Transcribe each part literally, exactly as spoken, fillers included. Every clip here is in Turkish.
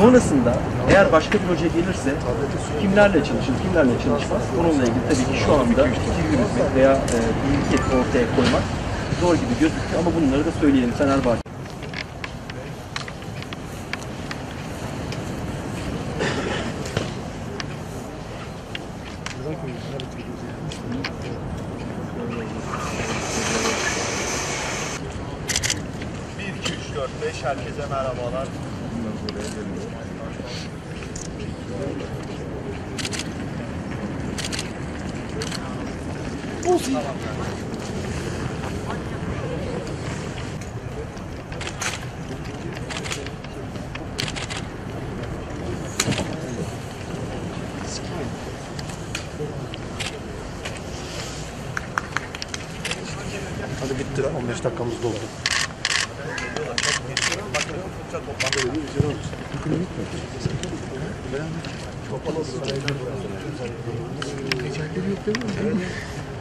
Sonrasında eğer başka bir hoca gelirse kimlerle çalışır, kimlerle çalışmaz onunla ilgili tabii ki şu anda fikir yürütmek veya e, bilgi ortaya koymak zor gibi gözüküyor ama bunları da söyleyelim Fenerbahçe. bir, iki, üç, dört, beş herkese merhabalar. Olsun. Hadi bitti. on beş dakikamız doldu. Geçerleri yok değil mi?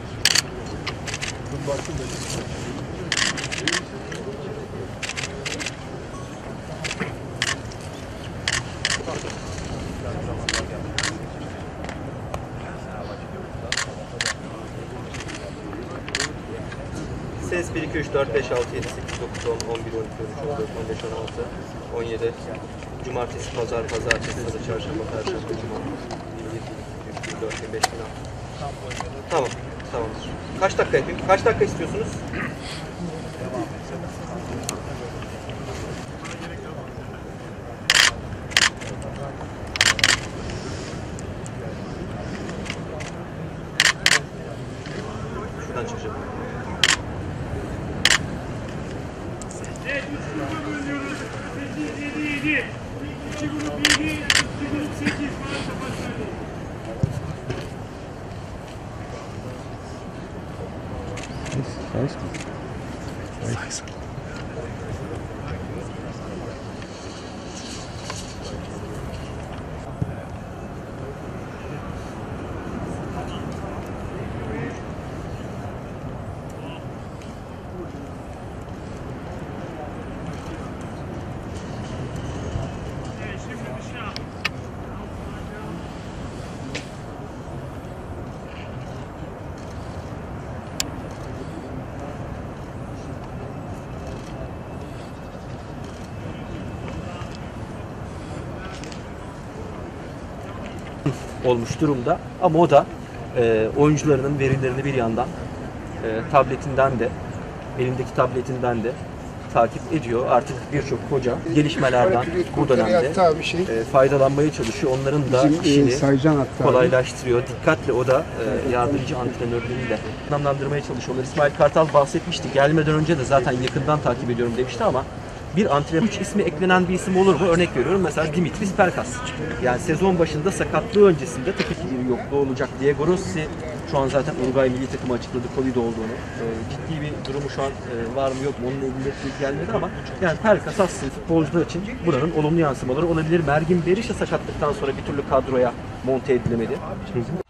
Ses bir, iki, üç, dört, beş, altı, yedi, sekiz, dokuz, on, on bir, on iki, on üç, on dört, on beş, on altı, on yedi, Cumartesi, Pazar, Pazartesi, Salı, Çarşamba, Perşembe, Cuma, yirmi bir, yirmi iki, yirmi dört, yirmi beş, yirmi altı. Tamam, tamamdır. Kaç dakika yapayım? Kaç dakika istiyorsunuz? Şuradan çıkacağım. Evet, üç gruba bölünüyoruz. sekiz, yedi, yedi. iki grup yedi, iki grup sekiz. Bana başlayalım. Evet, şimdi dışarı. Olmuş durumda ama o da e, oyuncularının verilerini bir yandan e, tabletinden de elindeki tabletinden de takip ediyor. Artık birçok hoca gelişmelerden bu dönemde e, faydalanmaya çalışıyor. Onların da işini kolaylaştırıyor. Dikkatle o da e, yardımcı antrenörleriyle anlamlandırmaya çalışıyorlar. İsmail Kartal bahsetmişti. Gelmeden önce de zaten yakından takip ediyorum demişti ama bir antrenör üç ismi eklenen bir isim olur mu? Örnek veriyorum mesela Dimitris Pelkas. Yani sezon başında sakatlığı öncesinde tabii ki bir yokluğu olacak. Diego Rossi şu an zaten Uruguay milli takımı açıkladı Covid olduğunu. Ee, ciddi bir durumu şu an e, var mı yok mu onunla ilgili bir gelmedi ama yani Pelkas aslında futbolcular için buranın olumlu yansımaları olabilir. Mergin Berisha sakatlıktan sonra bir türlü kadroya monte edilemedi.